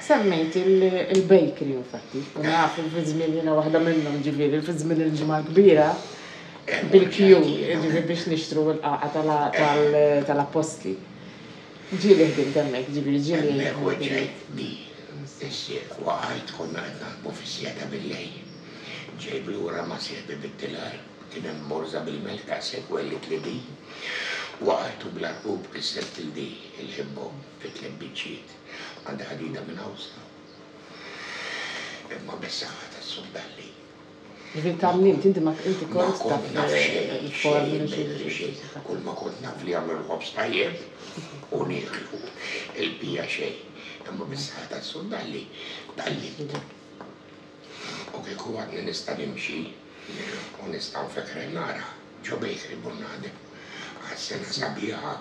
سميت البيكري infatti kuna naf fi-żmien jiena waħda minnhom ġifieri fi żmien il-ġimgħa kbira bil-queue ġifieri biex nixtru l-qaqqa tal-apposti. Ġieli ħdimt hemmhekk ġifieri ġieli. Waqgħet konna qed naħdmu fis-siegħa bil-lejl. Ġejb lura ma' sieħbi bit-tilar, kien hemm borża bil-melt ta' segwelli tlidi. Waqgħet bla rqub kisset il-di il-ħibbu fit-tliet biċċiet. Għandha ħadida minn Awsa. Imma bessaħħa tas-suddalli. Ġifieri tallimt inti kont taf il-form kull ma kont naf li għamlu l-ħobs tajjeb u nieħlu il-bija xejn. Imma bessaħħa tas-suddalli tallimt. U kieku għadni nista' nimxi u nista' nfekre nara ġo Bakery Burnadem. Għas-sena sabiħa.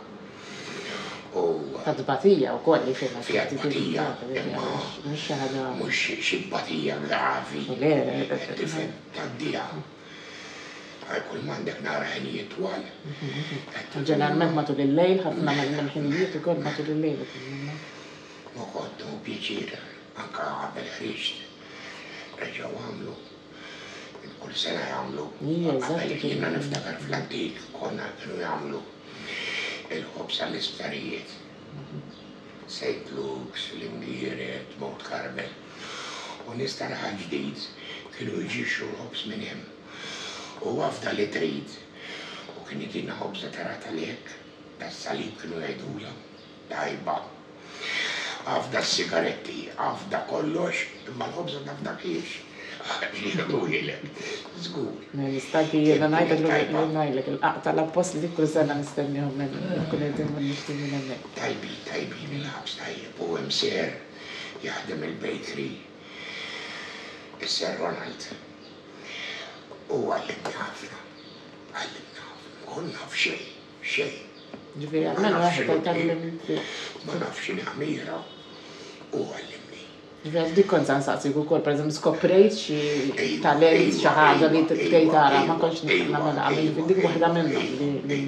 Tbatija wkoll li fiha. Fiha tbatija, imma mhux xi tbatija gravi. Tifhem tgħaddiha. Kull m'għandek nara ħinijiet twal. Ġeneralment matul il-lejl ħafna mill-ħinijiet ukoll matul il-lejl. Ma kontu pjaċir anke qabel ħriġt. Reġgħu għamlu. Kull sena jagħmlu. Qabel jiena niftakar fl-antik konna kienu jagħmlu il-ħobs għall-isptarijiet. St. Luke's, l-Imdieret, Mount Carmel. U nistaraħa ġdid kienu jġixxu l-ħobs minn hemm. U għafda li trid. U kien jitina ħobza tarata lek, tas-salib kienu jgħidula, tajba. Għafda s-sigaretti, għafda kollox, imma l-ħobza tafda kiex. Ġiħdu jilek, zgur. Nistanki jiena ngħidlek il-qaqqa tal-appost li kull sena nistennihom minn kun qegħdin nixtru minn hemmhekk. Tajbin il-ħabs tajjeb u hemm ser jaħdem il-bakery. Is-Ser Ronald. U għallimni ħafna. Kun naf xejn. Ġifieri għalmen waħed tal-tallim. Ma nafx inħamira u għallimni. Ġifieri dik kont nsaqsik ukoll pereżempju skoprejt xi talent xi ħaġa li tgħid tara ma kontx nagħmilha qabel dik waħda minnhom li.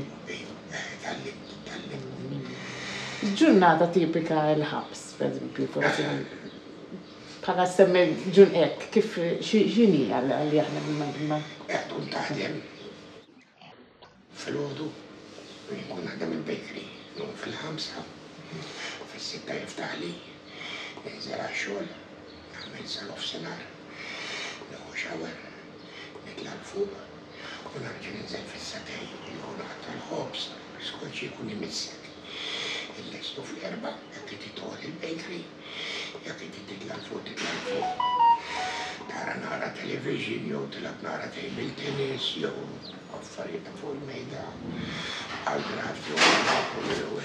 Ġurnata tipika l-ħabs, pereżempju, bħala semmi ġun hekk kif x'inhi għal jaħdem ma. Qed taħdem fil-għodu nkun naħdem il-bakery fil-5 fis-6 jiftaħ li. Nizzel għax-xogħol, nagħmel sal-offsenar, nieħu shower, nitla' l-fuq u nerġa' ninżel fis-satej jkun ħadd l-ħobs biex jkun imissek. Illestu fl-erba' jekk titol il-bakery, jekk titla' l-fuq. Tara nara television jew tilgħab nara table tennis jew affarijiet fuq il-mejda għal draft jew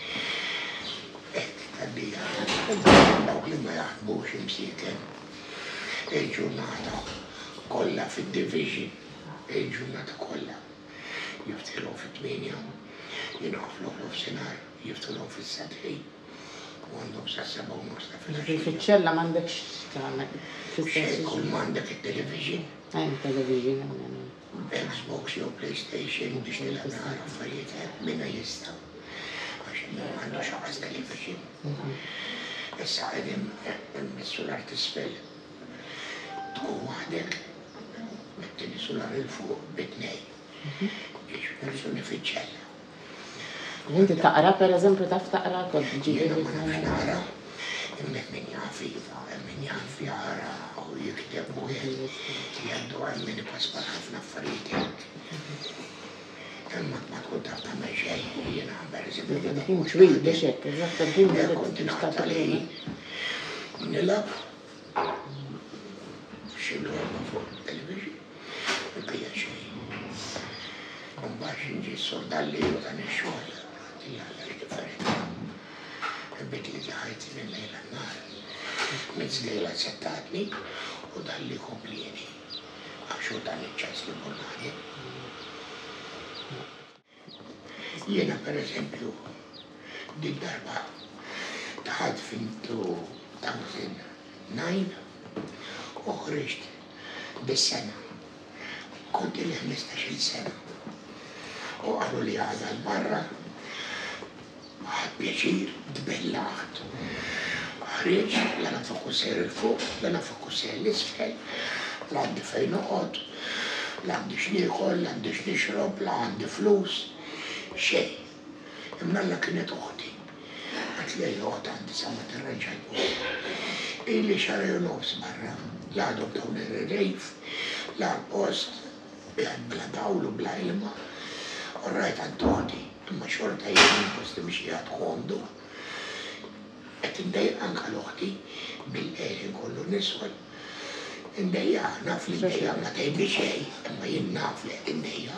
dawk li ma jaħdmux imsieken il-ġurnata kollha fid-division, il-ġurnata kollha jiftilhom fit-8, jingħaflu fl-offsenar, jiftilhom fis-satej u għandhom sa 7:30 ta' filgħaxija. Fiċ-ċella m'għandekx tagħmel kull m'għandek it-television. Television. Xbox jew PlayStation biex tilgħab nara affarijiet hekk minna jista'. Għandu xaqas television. Issa għedim solar tisfel. Tkun waħdek, mettini solar il-fuq bitnej. Biex persuni fiċċella. Inti taqra per eżempju taf taqra kod ġiġi. Ma nafx nara, immek min jafi, min jafi għara u jikteb u jgħaddu għal min paspar ħafna affarijiet. Imma ma tkun taf ta' meġej, jena per-eżempju. Kien twil biex hekk, eżatt kien konti naħta li nilab xil-logħba fuq il-television, il-bija xejn. Mbagħad inġi s-sordalli u dan ix-xogħol, tillala li differenti. Bit li ġaħajti minn lejla n-nar. Mitzlejla settatni u dalli komplieni. Għaxu dan iċ-ċans li Burnadem. Jena per eżempju, din darba taħad fintu 2009 u ħriġt bis-sena. Kont li 15 sena. U għallu li għada l-barra, għad pjaċir, tbellaħt, ħrieġ, la nafa kusser il-fuq, la nafa kusser l-isfel, la għandi fejn noqgħod, la għandi x'niekol, la għandi x'nixrob, la għandi flus, xejn. Imnalla kienet uħti. Għat li uħti għandi sama t-raġaj post. Ili xaraju nofs barra, la għadhom dawn il-rejf, la post, jgħad bla dawlu, bla ilma. Orrajt għand uħti, imma xorta jgħin post biex jgħad kondu. Għet indejja anka l-uħti, bil-għedin kollu niswal. Indejja, naf li indejja ma tajbi xej, imma jinn naf li għed indejja.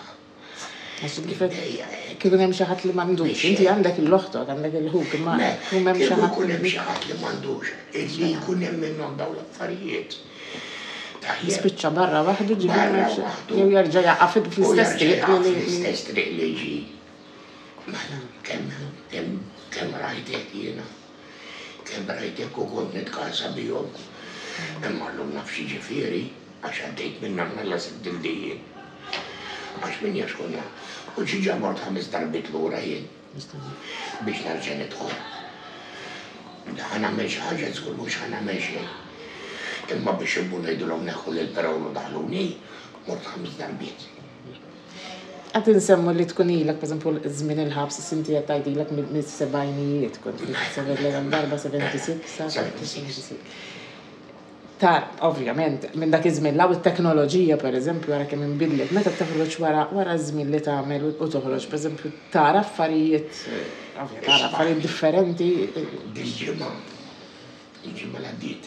Kikun hemm xi ħadd li m'għandux, inti għandek il-loħtok, għandek il-ħuk, imma jkun hemm xi ħadd li m'għandux, illi jkun hemm minnhom dawn l-affarijiet. Jispiċċa barra waħdu jew jerġa' jaqa' fl-istess triq fl-istess triq li ġi. Mela, kemm rajtek jiena, kemm rajtek u kont nitkasa bihom. Imma llum naf xi ġifieri għax għaddejt minnhom nalla sitt-dildijien. Għax min jaxkunna, u ġiġa mort 5 darbit l-ura jien biex narġa nidħol. Ħana meċ ħagġa zgur mux ħana meċ. Imma biex jibbu ngħidulhom neħu l-perawlu daħluni, mort 5 darbit. Għad nsemmu li tkun ilek, per eżempju, żmien il-ħabs, sinti qed tgħidilek mis-sebgħinijiet, kont darba 76. Tar, ovvjament, minn dak iż-żmien law it-teknoloġija pereżempju wara kemm inbidlet, meta toħroġ wara żmien li tagħmel u toħroġ, pereżempju, tara affarijiet differenti. Il-ġimgħa l-għaddiet,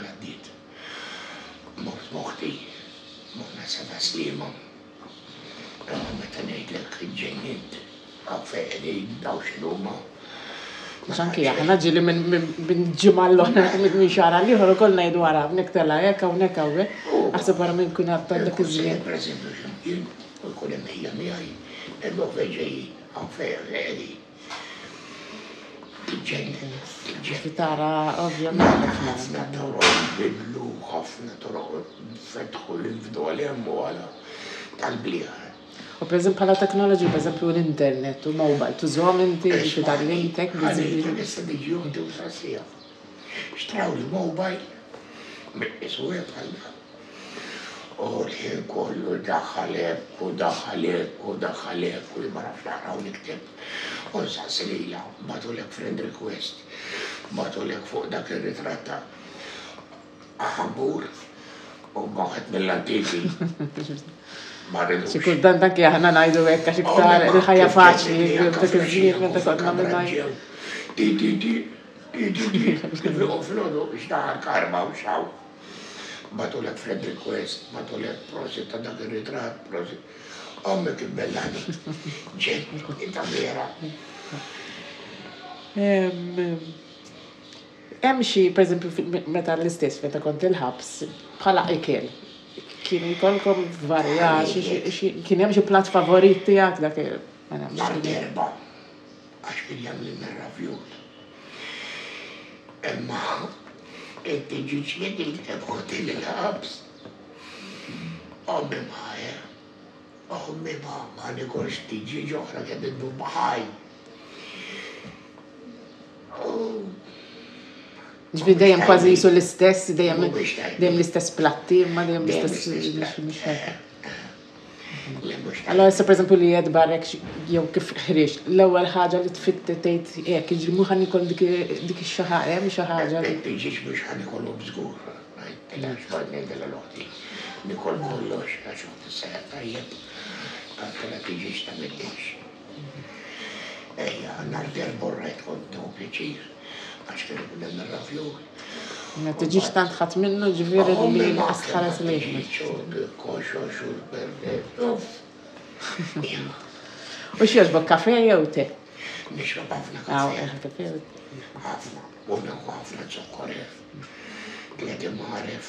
mort moħħti, morna seba' sliema. Meta ngħidlek ġejjint, għaffejli daw x'inhuma. Xanki aħna ġili minn ġimgħa l-oħra minn xahar ieħor ukoll ngħidu wara hawnhekk tela hekk hawnhekk hawnhekk. Aħseb wara minn kun għad dak iż-żmien. Pereżempju x'imkien u jkun hemm ejja miegħi, il-logħ ġejjin għaffejli. Tara, ovvjament. ħafna toroq bidlu, ħafna toroq fetħu l-infdu għalihom u għala tal-bliħar. U per eżempju bħala teknoloġi, per eżempju l-internet u mobile, tużhom inti biex tagħlimtek biżżejjed. Issa diġi uħdi u sasija. Xtraw il-mobile, miqqisu bħalna. U l-ħin kollu daħħalek u daħħalek u daħħalek u li ma nafx naqra u nikteb. U nsaqsilija, batulek friend request, batulek fuq dak ir-ritratta aħambur u maħet mill-antiki. Xikur dan dak aħna ngħidu hekk għax iktar il-ħajja faċli dak iż-żmien meta kont nagħmel ngħid. Ti fil-għodu biex daħal karma u xaw. Batulek friend request, batulek prosit ta' dak ir-ritratt, prosit. Ommek il-bellani. Ġen, inta vera. Hemm xi, pereżempju, meta l-istess meta kont il-ħabs bħala ikel. Kienu jkollkom varjati, kien hemm xi platt favorit tiegħek dak Nar-derba, għax kien jagħmlilna ravjut. Imma inti ġiġ jgħidiltek hotel il-ħabs. Ommi maħja. Ommi ma nikolx tiġi ġoħra kien iddu baħaj. Ġifieri dejjem kważi jisu l-istess, dejjem l-istess platti, imma dejjem l-istess. Allora issa pereżempju li jgħid barrek jew kif ħriex, l-ewwel ħaġa li tfitti tgħid hekk jiġri mhu ħanikol dik ix-xi hemm xi ħaġa. Tiġix biex ħanikollu bżgur. Għax bad ngħidilha l-oħti. Nikol kollox għax uħti sejħ tajjeb. Għalkela tiġix tagħmilx. Ejja, nar derba rajt kont neħu pjaċir. Għax kien ikun hemm ir-ravjut. Ma tiġix tant ħadd minnu ġifieri li asħares lejh. Koxo, xurberdet. U x'jogħġbok kafè jew te? Nixrob ħafna kafè. Ħafna. U neħu ħafna zokkoref. Tliet imħaref.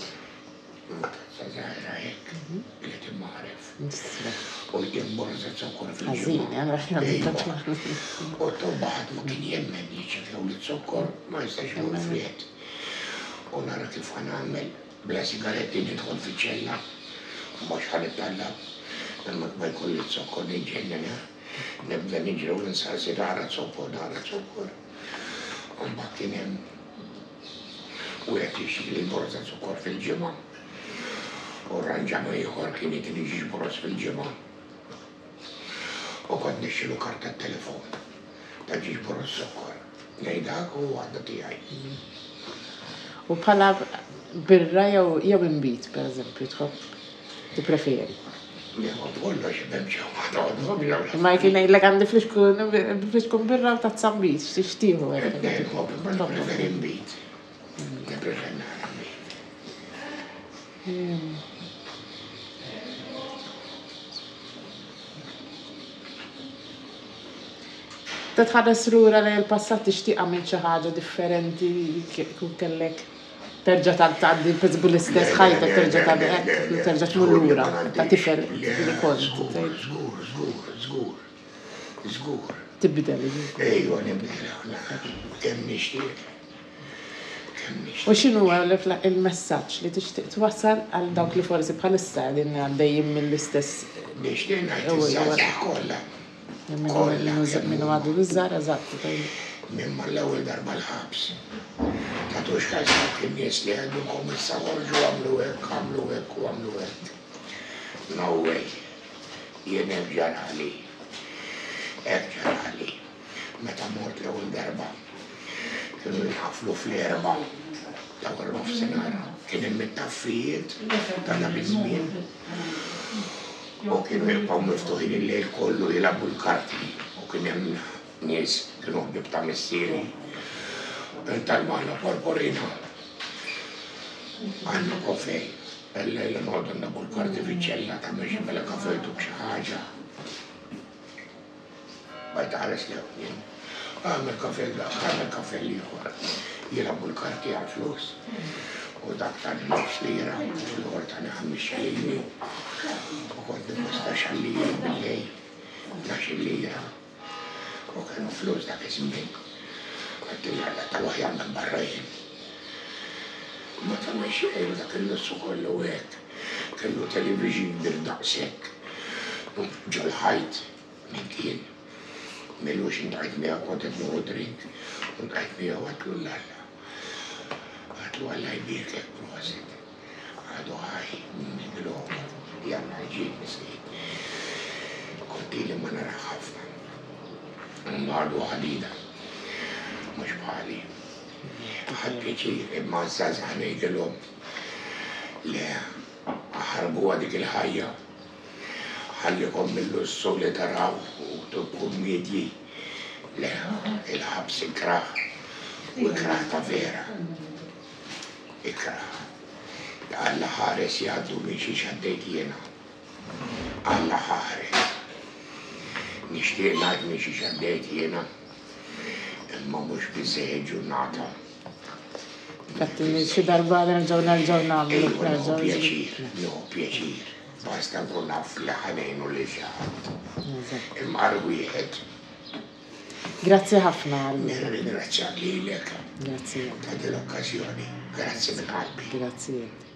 Zaħra hekk. Tliet imħaref. U jtimborza zokkor fil-ġimgħa. U t-tobbaħat ma kien jemmen jiċċefjaw li zokkor ma jistax jagħmel friet. U nara kif ħanagħmel bla sigaretti nidħol fiċ-ċella. Mhux ħanittallab. Imma ma jkolli zokkor niġġennena. Nibda niġri u nsaqsi nara zokkor. U mbagħad kien hemm u qed jixtri li borza sukkor fil-ġimgħa. U rranġama ieħor kien jitni ġiex boros fil-ġimgħa. U kont nixxilu karta t-telefon ta' ġiex boros sukkor. Ngħidak u għadda tiegħi. U bħala birra jew imbit, pereżempju, tħobb tippreferi? Nieħod kollox bemġew ma noqgħodhom jew. Ma jkun ngħidlek għandi fliexkun birra u tazza mbit, x'tixtieħu hekk. Nippreferi imbit. Nippreferi nara imbit. Titħares lura lejn il-passat tixtieq għamil xi ħaġa differenti kien kellek terġa' tgħaddi l-istess ħajtek terġa' tagħmel hekk terġa' tmur lura ta' tifel li kont. Żgur. Tibdel. Ejwa nibdel kemm nixtieq. U x'inhu il-messaġġ li tixtieq twassal għal dawk li forsi bħalissa qegħdin għaddejjin mill-istess. Nixtieq ngħid iż-żgħażagħ kollha. Minnu għadu l-żgħar eżatt. Minn mal-ewwel darba l-ħabs. Tagħtux każ dawk in-nies li għandhom issa ħorġu għamlu hekk u għamlu hekk. No way. Jien hekk ġarali. Hekk ġarali. Meta mort l-ewwel darba. Kienu jħaflu fl-erba' dawk il-nofsinhar. Kien hemm it-taffijiet tagħna biż-żmien. U kienu jibqgħu miftuħin il-lejl kollu jilagħbu l-karti. U kien hemm nies kienu ħbib ta' missieri. Tal-magħna porporina. Għandna kofej. Il-lejl noqogħdu nagħbu l-karti fiċ-ċella ta' biex mela kafejtu b'xi ħaġa. Bajt ħares lew. Għamil kafej ieħor. Jilagħbu l-karti għal-flus. U dak tani 9 lira, l-għor tani 5 xalini. U kont nipostax għal-lira bil-lej, 12 lira. U kienu flus dak iż-żmien. Għattilli għalla tal-waħjar minn barrajn. Ma tagħmel xejn dak il-lussu kollu hekk. Kellu television bir-daqshekk. Ġol-ħajt minn kien. Milux ndaqt miegħu kont qed nieħu drink. U ndaqt miegħu għatlu l-alla. Għatlu Alla jbirk hekk proset. Għadu ħaj, nidilhom, janna ġiet miskin. Konti li ma nara ħafna. Għadu ħadida. Mhux bħali. Ħadd pjaċir imma żgħażagħ ngħidilhom le ħarbu dik il-ħajja. Ħallikom mill-lussu li taraw u tkun medji. Le, il-ħabs ikraħ. U ikraħ ta' vera. Ikraħ. Alla ħares jgħaddu minn xi xaddejt jiena. Alla ħares. Nixtieq ngħid minn xi xaddejt jiena. Imma mhux biżżejjed ġurnata. Kattilni xi darba nerġgħu nagħmlu. Pjaċir. Basta nkun naf li ħanejnu li xi ħadd. Imma wieħed. Grazzi ħafna. Nirringrazzjak lilek. Grazzi. Ta' din l-okkażjoni. Grazzi minn qalbi. Grazzi.